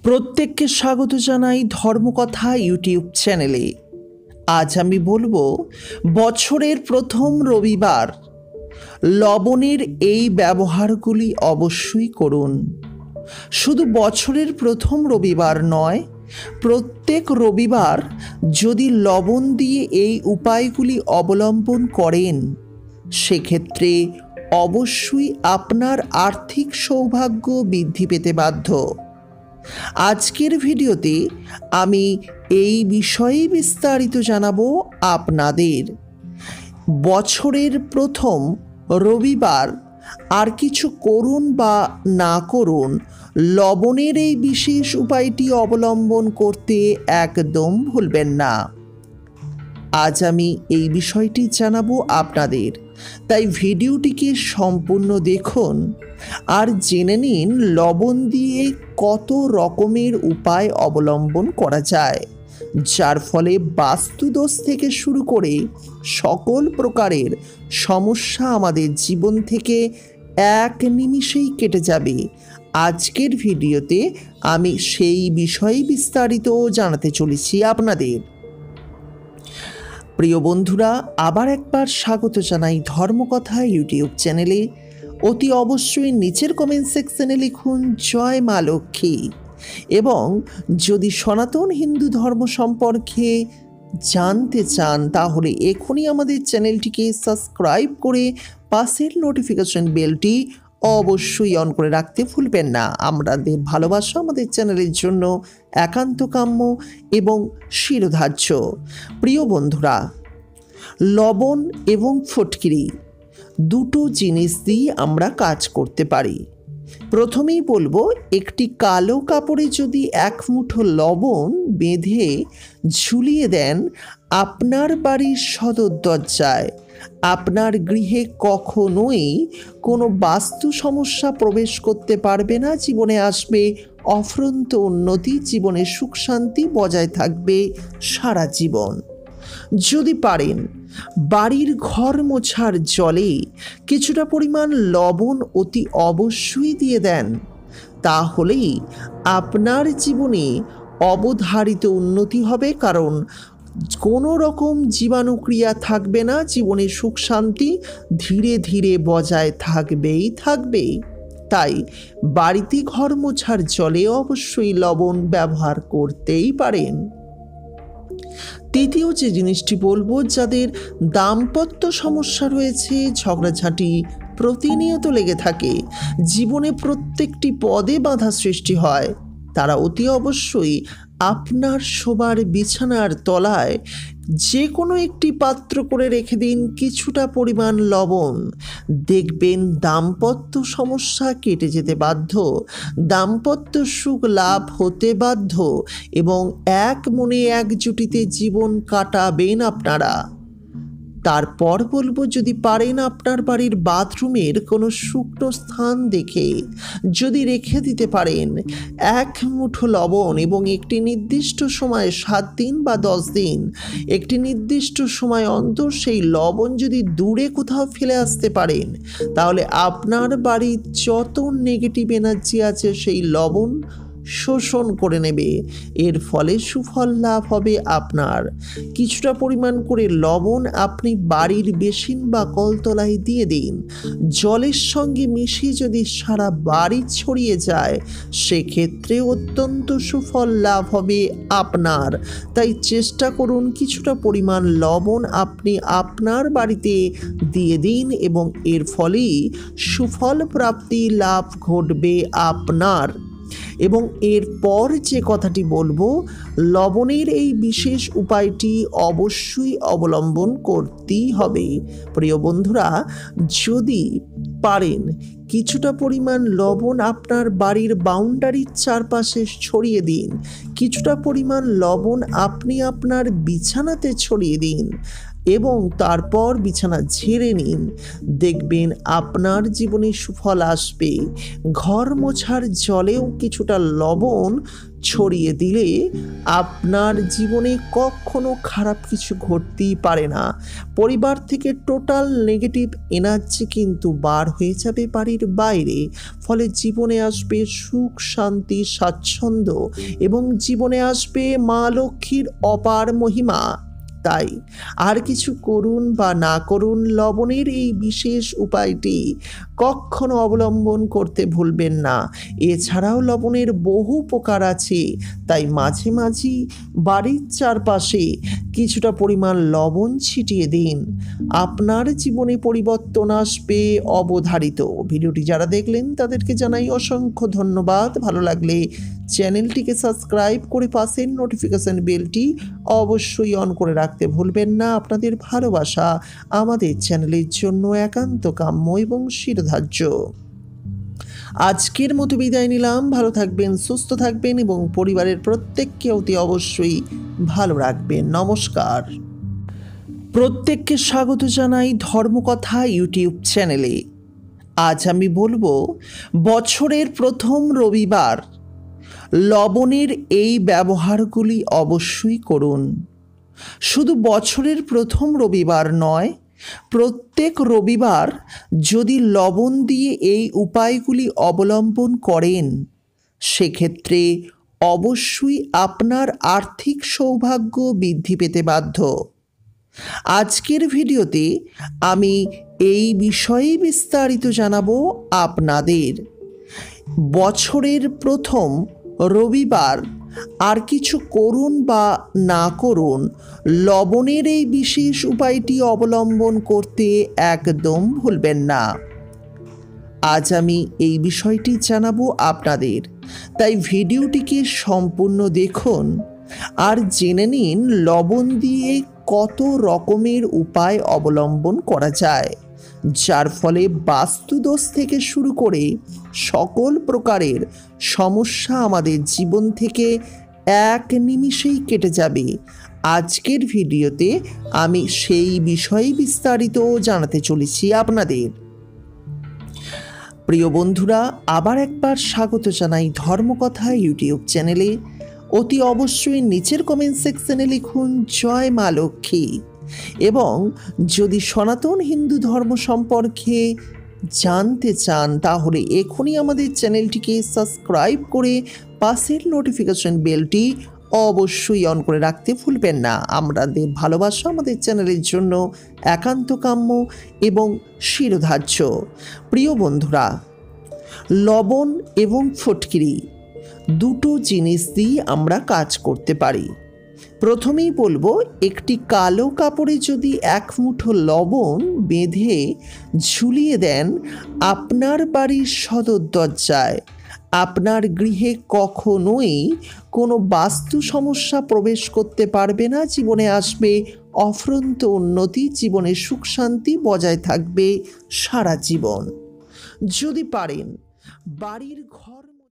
প্রত্যেককে স্বাগত জানাই ধর্মকথা ইউটিউব চ্যানেলে। আজ আমি বলবো বছরের প্রথম রবিবার লবণের এই ব্যবহারগুলি অবশ্যই করুন। শুধু বছরের প্রথম রবিবার নয়, প্রত্যেক রবিবার যদি লবণ দিয়ে এই উপায়গুলি অবলম্বন করেন সেক্ষেত্রে অবশ্যই আপনার আর্থিক সৌভাগ্য বৃদ্ধি পেতে বাধ্য। আজকের ভিডিওতে আমি এই বিষয়ে বিস্তারিত জানাবো আপনাদের। বছরের প্রথম রবিবার আর কিছু করুন বা না করুন, লবণের এই বিশেষ উপায়টি অবলম্বন করতে একদম ভুলবেন না। আজ আমি এই বিষয়টি জানাবো আপনাদের, তাই ভিডিওটিকে সম্পূর্ণ দেখুন আর জেনে নিন লবণ দিয়ে কত রকমের উপায় অবলম্বন করা যায়, যার ফলে বাস্তুদোষ থেকে শুরু করে সকল প্রকারের সমস্যা আমাদের জীবন থেকে এক নিমিষেই কেটে যাবে। আজকের ভিডিওতে আমি সেই বিষয়ে বিস্তারিত জানাতে চলেছি আপনাদের। প্রিয় বন্ধুরা, আবার একবার স্বাগত জানাই ধর্মকথা ইউটিউব চ্যানেলে। অতি অবশ্যই নিচের কমেন্ট সেকশনে লিখুন জয় মা লক্ষ্মী, এবং যদি সনাতন হিন্দু ধর্ম সম্পর্কে জানতে চান তাহলে এখনই আমাদের চ্যানেলটিকে সাবস্ক্রাইব করে পাশের নোটিফিকেশন বেলটি অবশ্যই অন করে রাখতে ভুলবেন না। আমাদের ভালোবাসা আমাদের চ্যানেলের জন্য একান্ত কাম্য এবং শিরোধার্য। প্রিয় বন্ধুরা, লবণ এবং ফটকিরি দুটো জিনিস দিয়ে আমরা কাজ করতে পারি। প্রথমেই বলবো, একটি কালো কাপড়ে যদি এক মুঠো লবণ বেঁধে ঝুলিয়ে দেন আপনার বাড়ির সদর দরজায়, আপনার গৃহে কখনোই কোনো বাস্তু সমস্যা প্রবেশ করতে পারবে না। জীবনে আসবে অফুরন্ত উন্নতি, জীবনে সুখ শান্তি বজায় থাকবে সারা জীবন। যদি পারেন বাড়ির ঘর মোছার জলে কিছুটা পরিমাণ লবণ অতি অবশ্যই দিয়ে দেন, তাহলেই আপনার জীবনে অবধারিত উন্নতি হবে। কারণ কোনো রকম জীবাণুক্রিয়া থাকবে না, জীবনে সুখ শান্তি ধীরে ধীরে বজায় থাকবেই। তাই বাড়িতে ঘর মোছার জলে অবশ্যই লবণ ব্যবহার করতেই পারেন। তৃতীয় যে জিনিসটি বলবো, যাদের দাম্পত্য সমস্যা রয়েছে, ঝগড়াঝাঁটি প্রতিনিয়ত লেগে থাকে, জীবনে প্রত্যেকটি পদে বাধা সৃষ্টি হয়, তারা অতি অবশ্যই আপনার শোবার বিছানার তলায় যে কোনো একটি পাত্র করে রেখে দিন কিছুটা পরিমাণ লবণ। দেখবেন দাম্পত্য সমস্যা কেটে যেতে বাধ্য, দাম্পত্য সুখ লাভ হতে বাধ্য, এবং এক মনে একজুটিতে জীবন কাটাবেন আপনারা। তারপর বলবো, যদি পারেন আপনার বাড়ির বাথরুমের কোনো শুকনো স্থান দেখে যদি রেখে দিতে পারেন এক মুঠো লবণ, এবং একটি নির্দিষ্ট সময় 7 দিন বা 10 দিন একটি নির্দিষ্ট সময় অন্তর সেই লবণ যদি দূরে কোথাও ফেলে আসতে পারেন, তাহলে আপনার বাড়ির যত নেগেটিভ এনার্জি আছে সেই লবণ শোষণ করে নেবে। এর ফলে সুফল লাভ হবে আপনার। কিছুটা পরিমাণ করে লবণ আপনি বাড়ির বেসিন বা কলতলায় দিয়ে দিন, জলের সঙ্গে মিশিয়ে যদি সারা বাড়ি ছড়িয়ে যায় সেক্ষেত্রে অত্যন্ত সুফল লাভ হবে আপনার। তাই চেষ্টা করুন কিছুটা পরিমাণ লবণ আপনি আপনার বাড়িতে দিয়ে দিন, এবং এর ফলেই সুফল প্রাপ্তি লাভ ঘটবে আপনার। এবং এরপর যে কথাটি বলবো, লবণের এই বিশেষ উপায়টি অবশ্যই অবলম্বন করতেই হবে। প্রিয় বন্ধুরা, যদি পারেন কিছুটা পরিমাণ লবণ আপনার বাড়ির বাউন্ডারির চারপাশে ছড়িয়ে দিন, কিছুটা পরিমাণ লবণ আপনি আপনার বিছানাতে ছড়িয়ে দিন, এবং তারপর বিছানা ঝেড়ে নিন। দেখবেন আপনার জীবনে সুফল আসবে। ঘর মোছার জলেও কিছুটা লবণ ছড়িয়ে দিলে আপনার জীবনে কখনো খারাপ কিছু ঘটতেই পারে না। পরিবার থেকে টোটাল নেগেটিভ এনার্জি কিন্তু বার হয়ে যাবে বাড়ির বাইরে। ফলে জীবনে আসবে সুখ, শান্তি, স্বাচ্ছন্দ্য এবং জীবনে আসবে মা লক্ষ্মীর অপার মহিমা। তাই আর কিছু করুন বা না করুন, লবণের এই বিশেষ উপায়টি কখনো অবলম্বন করতে ভুলবেন না। এছাড়াও লবণের বহু উপকার আছে, তাই মাঝে মাঝে বাড়ির চারপাশে কিছুটা পরিমাণ লবণ ছিটিয়ে দিন। আপনার জীবনে পরিবর্তন আসবে অবধারিত। ভিডিওটি যারা দেখলেন তাদেরকে জানাই অসংখ্য ধন্যবাদ। ভালো লাগলে চ্যানেলটিকে সাবস্ক্রাইব করে পাশের নোটিফিকেশন বেলটি অবশ্যই অন করে রাখতে ভুলবেন না। আপনাদের ভালোবাসা আমাদের চ্যানেলের জন্য একান্ত কাম্য এবং শিরোধার্য। আজকের মতো বিদায় নিলাম। ভালো থাকবেন, সুস্থ থাকবেন এবং পরিবারের প্রত্যেককে অতি অবশ্যই ভালো রাখবেন। নমস্কার। প্রত্যেককে স্বাগত জানাই ধর্মকথা ইউটিউব চ্যানেলে। আজ আমি বলবো বছরের প্রথম রবিবার লবণের এই ব্যবহারগুলি অবশ্যই করুন। শুধু বছরের প্রথম রবিবার নয়, প্রত্যেক রবিবার যদি লবণ দিয়ে এই উপায়গুলি অবলম্বন করেন, সেক্ষেত্রে অবশ্যই আপনার আর্থিক সৌভাগ্য বৃদ্ধি পেতে বাধ্য। আজকের ভিডিওতে আমি এই বিষয়ে বিস্তারিত জানাবো আপনাদের। বছরের প্রথম রবিবার আর কিছু করুন বা না করুন, লবণের এই বিশেষ উপায়টি অবলম্বন করতে একদম ভুলবেন না। আজ আমি এই বিষয়টি জানাবো আপনাদের, তাই ভিডিওটিকে সম্পূর্ণ দেখুন আর জেনে নিন লবণ দিয়ে কত রকমের উপায় অবলম্বন করা যায়, যার ফলে বাস্তুদোষ থেকে শুরু করে সকল প্রকারের সমস্যা আমাদের জীবন থেকে এক নিমিষেই কেটে যাবে। আজকের ভিডিওতে আমি সেই বিষয়ে বিস্তারিত জানাতে চলেছি আপনাদের। প্রিয় বন্ধুরা, আবার একবার স্বাগত জানাই ধর্মকথা ইউটিউব চ্যানেলে। অতি অবশ্যই নিচের কমেন্ট সেকশনে লিখুন জয় মা লক্ষ্মী, এবং যদি সনাতন হিন্দু ধর্ম সম্পর্কে জানতে চান তাহলে এখনই আমাদের চ্যানেলটিকে সাবস্ক্রাইব করে পাশের নোটিফিকেশন বেলটি অবশ্যই অন করে রাখতে ভুলবেন না। আমাদের ভালোবাসা আমাদের চ্যানেলের জন্য একান্ত কাম্য এবং শিরোধার্য। প্রিয় বন্ধুরা, লবণ এবং ফটকিরি দুটো জিনিস দিয়ে আমরা কাজ করতে পারি। প্রথমেই বলবো, একটি কালো কাপড়ে যদি এক মুঠো লবণ বেঁধে ঝুলিয়ে দেন আপনার বাড়ির সদর দরজায়, আপনার গৃহে কখনোই কোনো বাস্তু সমস্যা প্রবেশ করতে পারবে না। জীবনে আসবে অফুরন্ত উন্নতি, জীবনে সুখ শান্তি বজায় থাকবে সারা জীবন। যদি পারেন বাড়ির ঘর